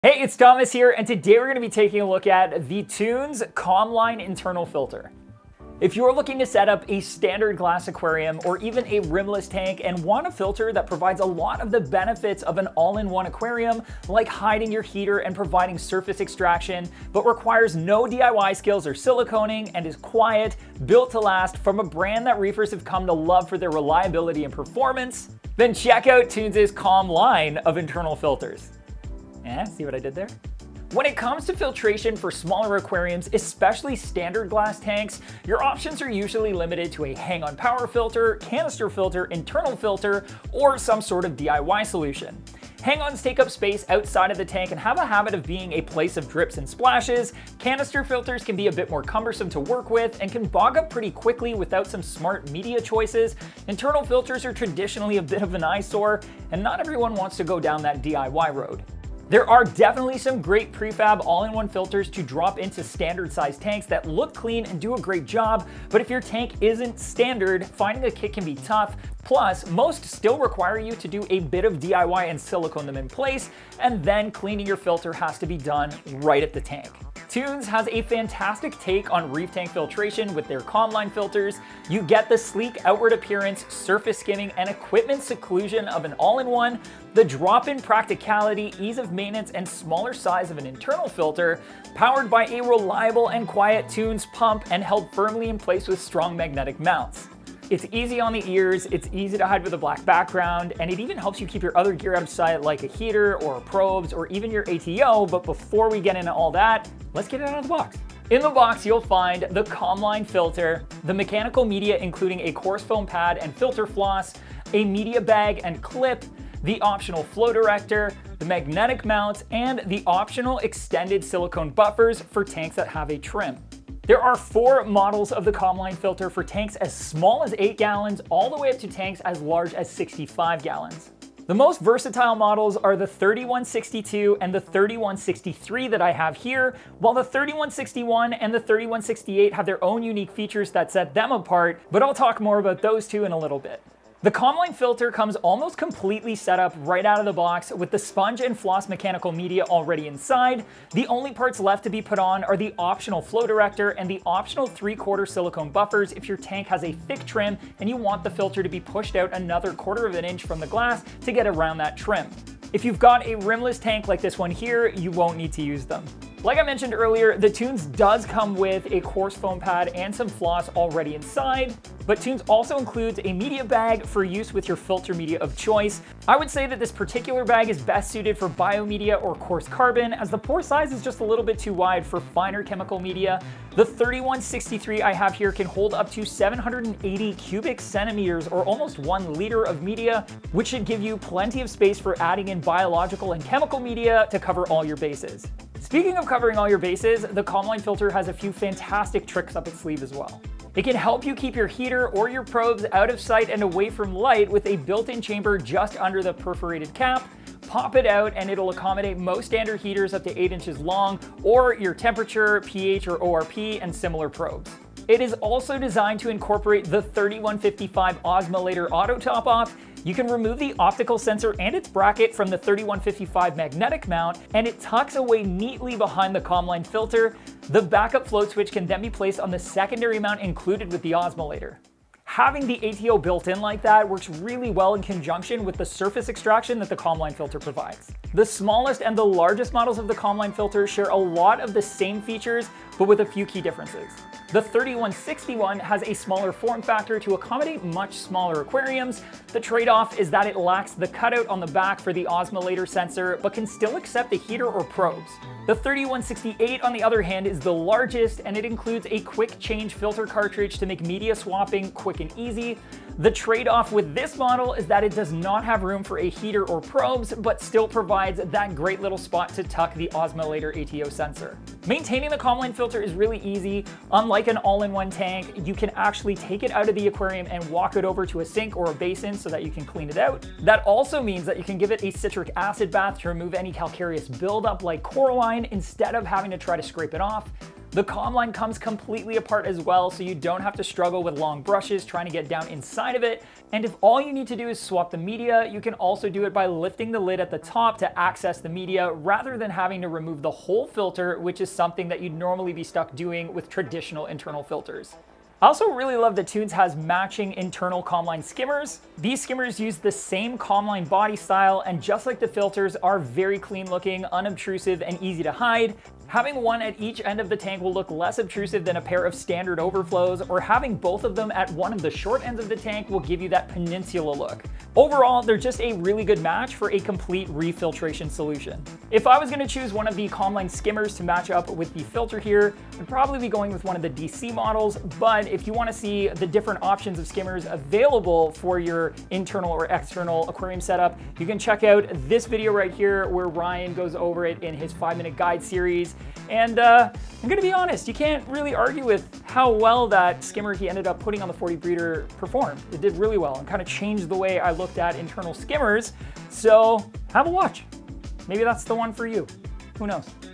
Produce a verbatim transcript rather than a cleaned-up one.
Hey, it's Thomas here, and today we're going to be taking a look at the Toons CalmLine internal filter. If you're looking to set up a standard glass aquarium or even a rimless tank and want a filter that provides a lot of the benefits of an all-in-one aquarium, like hiding your heater and providing surface extraction, but requires no D I Y skills or siliconing and is quiet, built to last from a brand that reefers have come to love for their reliability and performance, then check out Toons' CalmLine of internal filters. Eh, see what I did there? When it comes to filtration for smaller aquariums, especially standard glass tanks, your options are usually limited to a hang-on power filter, canister filter, internal filter, or some sort of D I Y solution. Hang-ons take up space outside of the tank and have a habit of being a place of drips and splashes. Canister filters can be a bit more cumbersome to work with and can bog up pretty quickly without some smart media choices. Internal filters are traditionally a bit of an eyesore, and not everyone wants to go down that D I Y road. There are definitely some great prefab all-in-one filters to drop into standard size tanks that look clean and do a great job, but if your tank isn't standard, finding a kit can be tough. Plus, most still require you to do a bit of D I Y and silicone them in place, and then cleaning your filter has to be done right at the tank. Toons has a fantastic take on reef tank filtration with their CalmLine filters. You get the sleek outward appearance, surface skimming, and equipment seclusion of an all-in-one, the drop-in practicality, ease of maintenance, and smaller size of an internal filter, powered by a reliable and quiet Toons pump and held firmly in place with strong magnetic mounts. It's easy on the ears, it's easy to hide with a black background, and it even helps you keep your other gear out of sight like a heater or probes or even your A T O, but before we get into all that, let's get it out of the box. In the box, you'll find the CalmLine filter, the mechanical media including a coarse foam pad and filter floss, a media bag and clip, the optional flow director, the magnetic mounts, and the optional extended silicone buffers for tanks that have a trim. There are four models of the CalmLine filter for tanks as small as eight gallons all the way up to tanks as large as sixty-five gallons. The most versatile models are the thirty-one sixty-two and the thirty-one sixty-three that I have here, while the thirty-one sixty-one and the thirty-one sixty-eight have their own unique features that set them apart, but I'll talk more about those two in a little bit. The CalmLine filter comes almost completely set up right out of the box with the sponge and floss mechanical media already inside. The only parts left to be put on are the optional flow director and the optional three-quarter silicone buffers if your tank has a thick trim and you want the filter to be pushed out another quarter of an inch from the glass to get around that trim. If you've got a rimless tank like this one here, you won't need to use them. Like I mentioned earlier, the Toons does come with a coarse foam pad and some floss already inside, but Toons also includes a media bag for use with your filter media of choice. I would say that this particular bag is best suited for biomedia or coarse carbon, as the pore size is just a little bit too wide for finer chemical media. The thirty-one sixty-three I have here can hold up to seven hundred eighty cubic centimeters or almost one liter of media, which should give you plenty of space for adding in biological and chemical media to cover all your bases. Speaking of covering all your bases, the CalmLine filter has a few fantastic tricks up its sleeve as well. It can help you keep your heater or your probes out of sight and away from light with a built-in chamber just under the perforated cap. Pop it out and it'll accommodate most standard heaters up to eight inches long, or your temperature, pH, or O R P, and similar probes. It is also designed to incorporate the thirty-one fifty-five Osmolator auto top off. You can remove the optical sensor and its bracket from the thirty-one fifty-five magnetic mount, and it tucks away neatly behind the CalmLine filter. The backup float switch can then be placed on the secondary mount included with the Osmolator. Having the A T O built in like that works really well in conjunction with the surface extraction that the CalmLine filter provides. The smallest and the largest models of the CalmLine filter share a lot of the same features, but with a few key differences. The thirty-one sixty-one has a smaller form factor to accommodate much smaller aquariums. The trade-off is that it lacks the cutout on the back for the Osmolator sensor, but can still accept a heater or probes. The thirty-one sixty-eight, on the other hand, is the largest, and it includes a quick change filter cartridge to make media swapping quick and easy. The trade-off with this model is that it does not have room for a heater or probes, but still provides that great little spot to tuck the Osmolator A T O sensor. Maintaining the CalmLine filter is really easy. Unlike an all-in-one tank, you can actually take it out of the aquarium and walk it over to a sink or a basin so that you can clean it out. That also means that you can give it a citric acid bath to remove any calcareous buildup like coralline instead of having to try to scrape it off. The calm line comes completely apart as well, so you don't have to struggle with long brushes trying to get down inside of it. And if all you need to do is swap the media, you can also do it by lifting the lid at the top to access the media rather than having to remove the whole filter, which is something that you'd normally be stuck doing with traditional internal filters. I also really love that Tunze has matching internal Calmline skimmers. These skimmers use the same Calmline body style, and just like the filters, are very clean looking, unobtrusive, and easy to hide. Having one at each end of the tank will look less obtrusive than a pair of standard overflows, or having both of them at one of the short ends of the tank will give you that peninsula look. Overall, they're just a really good match for a complete refiltration solution. If I was going to choose one of the Calmline skimmers to match up with the filter here, I'd probably be going with one of the D C models, but if you want to see the different options of skimmers available for your internal or external aquarium setup, you can check out this video right here where Ryan goes over it in his five minute guide series. And uh, I'm gonna be honest, you can't really argue with how well that skimmer he ended up putting on the forty breeder performed. It did really well and kind of changed the way I looked at internal skimmers. So have a watch. Maybe that's the one for you. Who knows?